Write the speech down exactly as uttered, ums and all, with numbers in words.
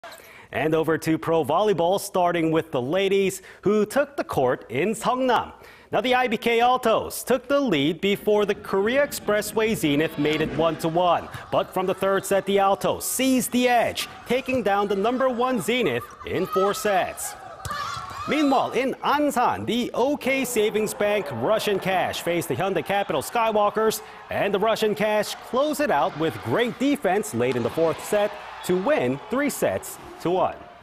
And over to pro volleyball, starting with the ladies who took the court in Seongnam. Now the I B K Altos took the lead before the Korea Expressway Zenith made it one to one. But from the third set, the Altos seized the edge, taking down the number one Zenith in four sets. Meanwhile, in Ansan, the OK Savings Bank Russian Cash faced the Hyundai Capital Skywalkers, and the Russian Cash closed it out with great defense late in the fourth set to win three sets to one.